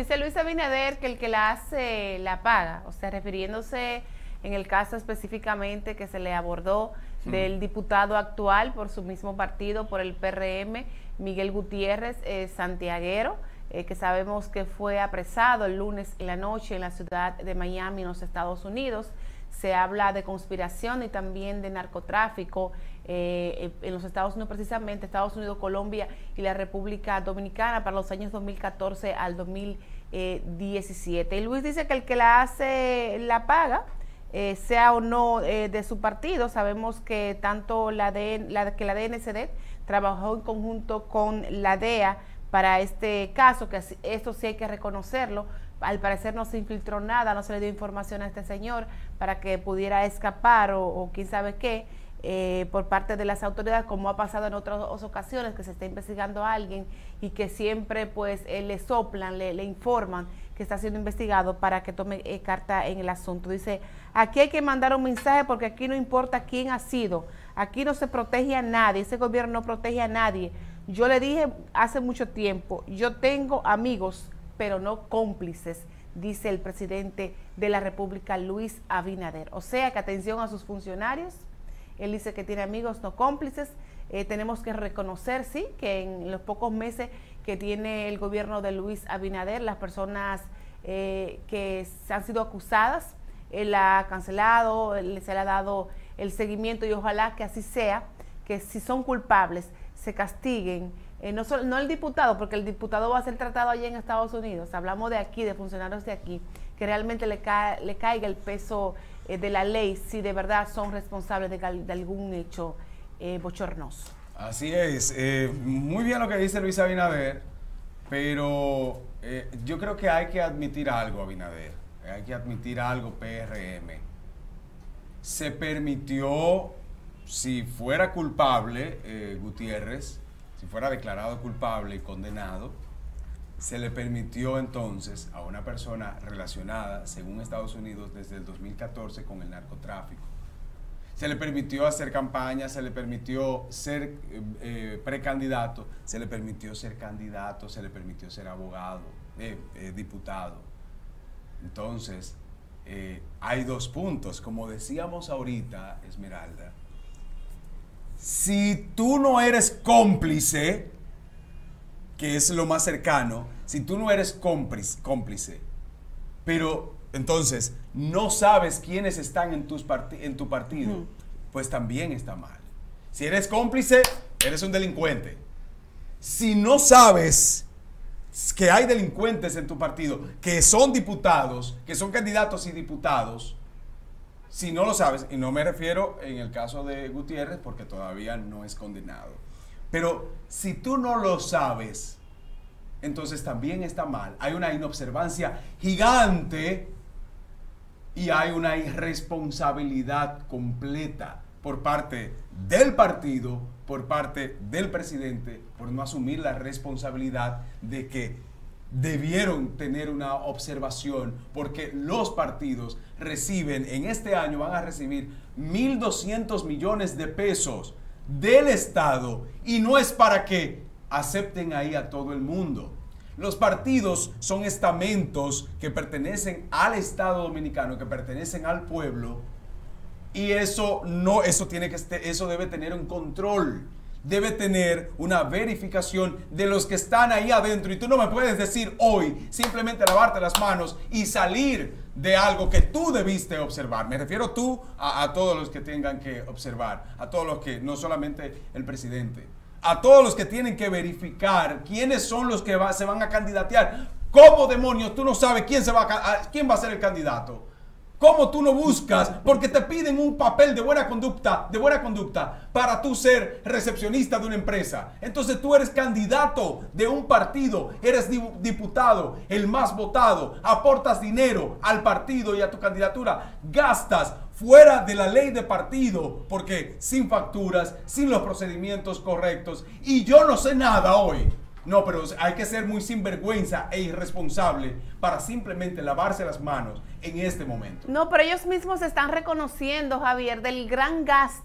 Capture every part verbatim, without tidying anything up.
dice Luis Abinader que el que la hace la paga, o sea, refiriéndose en el caso específicamente que se le abordó sí. del diputado actual por su mismo partido, por el P R M, Miguel Gutiérrez eh, Santiaguero, eh, que sabemos que fue apresado el lunes en la noche en la ciudad de Miami, en los Estados Unidos. Se habla de conspiración y también de narcotráfico eh, en los Estados Unidos, precisamente Estados Unidos, Colombia y la República Dominicana para los años dos mil catorce al dos mil diecisiete. Y Luis dice que el que la hace la paga, eh, sea o no eh, de su partido. Sabemos que tanto la, D, la que la D N C D trabajó en conjunto con la D E A para este caso, que esto sí hay que reconocerlo. Al parecer no se infiltró nada, no se le dio información a este señor para que pudiera escapar o, o quién sabe qué eh, por parte de las autoridades, como ha pasado en otras ocasiones, que se está investigando a alguien y que siempre pues eh, le soplan, le, le informan que está siendo investigado para que tome eh, carta en el asunto. Dice, aquí hay que mandar un mensaje porque aquí no importa quién ha sido, aquí no se protege a nadie, ese gobierno no protege a nadie. Yo le dije hace mucho tiempo, yo tengo amigos, pero no cómplices, dice el presidente de la República, Luis Abinader. O sea que atención a sus funcionarios, él dice que tiene amigos, no cómplices. Eh, tenemos que reconocer, sí, que en los pocos meses que tiene el gobierno de Luis Abinader, las personas eh, que han sido acusadas, él ha cancelado, él, se le ha dado el seguimiento y ojalá que así sea, que si son culpables se castiguen. Eh, no, solo, no el diputado, porque el diputado va a ser tratado allá en Estados Unidos, hablamos de aquí, de funcionarios de aquí, que realmente le, ca le caiga el peso eh, de la ley si de verdad son responsables de, de algún hecho eh, bochornoso. Así es, eh, muy bien lo que dice Luis Abinader, pero eh, yo creo que hay que admitir algo, Abinader, hay que admitir algo, P R M. Se permitió, si fuera culpable, eh, Gutiérrez, si fuera declarado culpable y condenado, se le permitió entonces a una persona relacionada, según Estados Unidos, desde el dos mil catorce con el narcotráfico. Se le permitió hacer campaña, se le permitió ser eh, eh, precandidato, se le permitió ser candidato, se le permitió ser abogado, eh, eh, diputado. Entonces, eh, hay dos puntos. Como decíamos ahorita, Esmeralda, si tú no eres cómplice, que es lo más cercano, si tú no eres cómplice, cómplice pero entonces no sabes quiénes están en, tus en tu partido, uh-huh. pues también está mal. Si eres cómplice, eres un delincuente. Si no sabes que hay delincuentes en tu partido, que son diputados, que son candidatos y diputados, si no lo sabes, y no me refiero en el caso de Gutiérrez porque todavía no es condenado, pero si tú no lo sabes, entonces también está mal. Hay una inobservancia gigante y hay una irresponsabilidad completa por parte del partido, por parte del presidente, por no asumir la responsabilidad de que debieron tener una observación, porque los partidos reciben, en este año van a recibir mil doscientos millones de pesos del Estado y no es para que acepten ahí a todo el mundo. Los partidos son estamentos que pertenecen al Estado Dominicano, que pertenecen al pueblo, y eso no, eso tiene que, eso debe tener un control. Debe tener una verificación de los que están ahí adentro. Y tú no me puedes decir hoy simplemente lavarte las manos y salir de algo que tú debiste observar. Me refiero tú a, a todos los que tengan que observar, a todos los que, no solamente el presidente, a todos los que tienen que verificar quiénes son los que va, se van a candidatear. ¿Cómo demonios tú no sabes quién, se va a, quién va a ser el candidato? ¿Cómo tú no buscas? Porque te piden un papel de buena conducta, de buena conducta para tú ser recepcionista de una empresa. Entonces tú eres candidato de un partido, eres diputado, el más votado, aportas dinero al partido y a tu candidatura, gastas fuera de la ley de partido, porque sin facturas, sin los procedimientos correctos, y yo no sé nada hoy. No, pero hay que ser muy sinvergüenza e irresponsable para simplemente lavarse las manos en este momento. No, pero ellos mismos están reconociendo, Javier, del gran gasto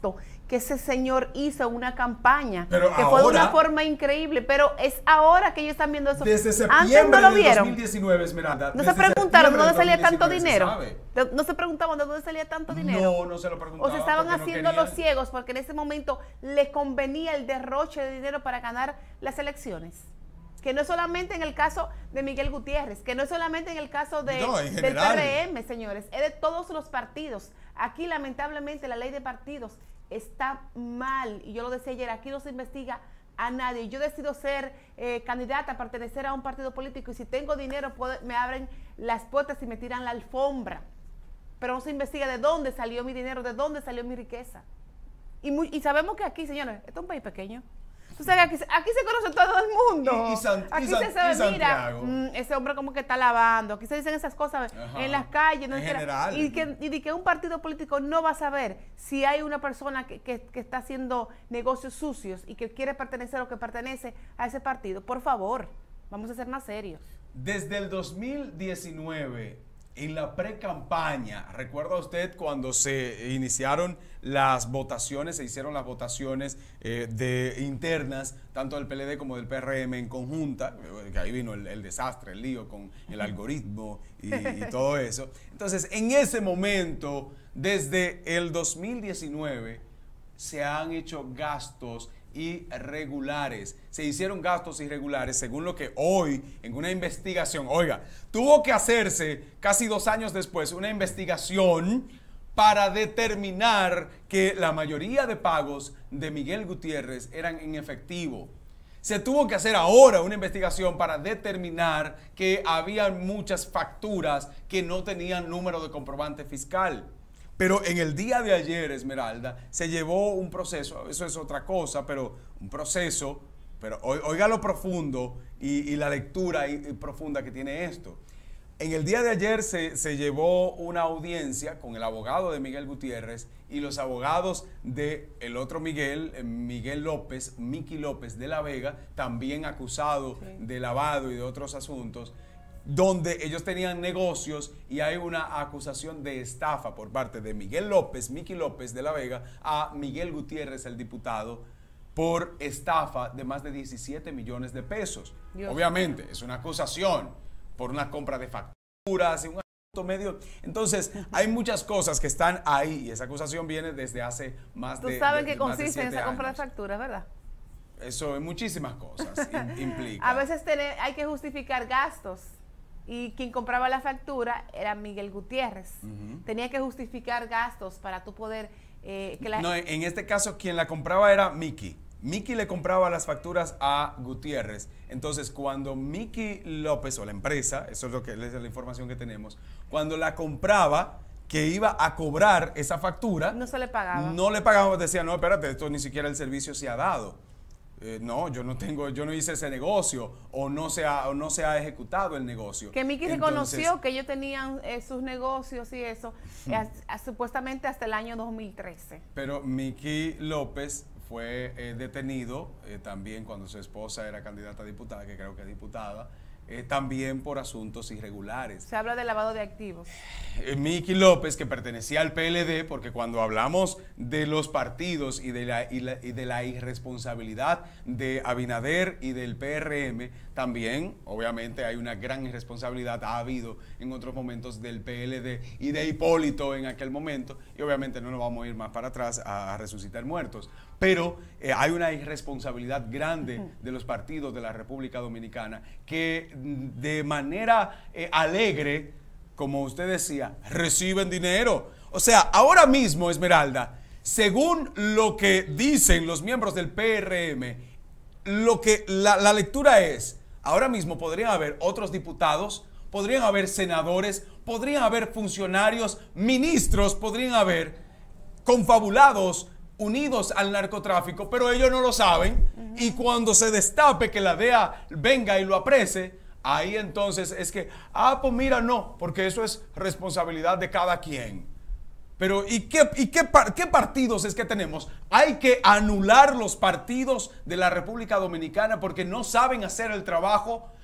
que ese señor hizo una campaña, pero que ahora, fue de una forma increíble, pero es ahora que ellos están viendo eso. Desde septiembre Antes no lo del vieron. dos mil diecinueve, Esmeralda. No se preguntaron de dónde salía tanto se dinero. sabe. No se preguntaban de dónde salía tanto dinero. No, no se lo O preguntaban. se estaban porque no haciendo querían. los ciegos porque en ese momento le convenía el derroche de dinero para ganar las elecciones. Que no es solamente en el caso de Miguel Gutiérrez, que no es solamente en el caso de, No, en del general. P R M, señores, es de todos los partidos. Aquí, lamentablemente, la ley de partidos está mal, y yo lo decía ayer, aquí no se investiga a nadie. Yo decido ser eh, candidata, pertenecer a un partido político, y si tengo dinero puedo, me abren las puertas y me tiran la alfombra, pero no se investiga de dónde salió mi dinero, de dónde salió mi riqueza. Y, muy, y sabemos que aquí, señores, esto es un país pequeño. Tú sabes, aquí, aquí se conoce todo el mundo. Y, y San, aquí y San, se sabe, y mira, mmm, ese hombre como que está lavando. Aquí se dicen esas cosas. Ajá. En las calles. No en entera, general. Y, que, y de que un partido político no va a saber si hay una persona que, que, que está haciendo negocios sucios y que quiere pertenecer o que pertenece a ese partido. Por favor, vamos a ser más serios. Desde el dos mil diecinueve, en la pre-campaña, ¿recuerda usted cuando se iniciaron las votaciones, se hicieron las votaciones eh, de internas, tanto del P L D como del P R M en conjunta, que ahí vino el, el desastre, el lío con el algoritmo y, y todo eso? Entonces, en ese momento, desde el dos mil diecinueve, se han hecho gastos irregulares. Se hicieron gastos irregulares según lo que hoy en una investigación, oiga, tuvo que hacerse casi dos años después una investigación para determinar que la mayoría de pagos de Miguel Gutiérrez eran en efectivo. Se tuvo que hacer ahora una investigación para determinar que había muchas facturas que no tenían número de comprobante fiscal. Pero en el día de ayer, Esmeralda, se llevó un proceso, eso es otra cosa, pero un proceso, pero oiga lo profundo y, y la lectura y, y profunda que tiene esto. En el día de ayer se, se llevó una audiencia con el abogado de Miguel Gutiérrez y los abogados de el otro Miguel, Miguel López, Miki López de la Vega, también acusado sí. de lavado y de otros asuntos, donde ellos tenían negocios y hay una acusación de estafa por parte de Miguel López, Miki López de la Vega, a Miguel Gutiérrez, el diputado, por estafa de más de diecisiete millones de pesos. Dios. Obviamente, es una acusación por una compra de facturas y un asunto medio. Entonces, hay muchas cosas que están ahí y esa acusación viene desde hace más de Tú sabes de, qué consiste en esa años. compra de facturas, ¿verdad? Eso en muchísimas cosas implica. A veces tener, hay que justificar gastos. Y quien compraba la factura era Miguel Gutiérrez. Uh-huh. Tenía que justificar gastos para tú poder... Eh, que la... No, en este caso quien la compraba era Miki. Miki le compraba las facturas a Gutiérrez. Entonces, cuando Miki López, o la empresa, eso es lo que es la información que tenemos, cuando la compraba, que iba a cobrar esa factura... No se le pagaba. No le pagaba, decía, no, espérate, esto ni siquiera el servicio se ha dado. Eh, no, yo no tengo, yo no hice ese negocio o no se ha, o no se ha ejecutado el negocio. Que Miki reconoció que ellos tenían eh, sus negocios y eso, eh, a, a, supuestamente hasta el año dos mil trece. Pero Miki López fue eh, detenido eh, también cuando su esposa era candidata a diputada, que creo que es diputada, eh, también por asuntos irregulares. Se habla de lavado de activos. Eh, Miki López, que pertenecía al P L D, porque cuando hablamos de los partidos y de la, y la, y de la irresponsabilidad de Abinader y del P R M, también, obviamente, hay una gran irresponsabilidad, ha habido en otros momentos del P L D y de Hipólito en aquel momento, y obviamente no nos vamos a ir más para atrás a, a resucitar muertos. Pero eh, hay una irresponsabilidad grande de los partidos de la República Dominicana que de manera eh, alegre, como usted decía, reciben dinero. O sea, ahora mismo, Esmeralda, según lo que dicen los miembros del P R M, lo que la, la lectura es, ahora mismo podrían haber otros diputados, podrían haber senadores, podrían haber funcionarios, ministros, podrían haber confabulados, unidos al narcotráfico, pero ellos no lo saben. Uh-huh. Y cuando se destape que la D E A venga y lo aprese, ahí entonces es que, ah, pues mira, no, porque eso es responsabilidad de cada quien. Pero ¿y qué, y qué, qué partidos es que tenemos? Hay que anular los partidos de la República Dominicana porque no saben hacer el trabajo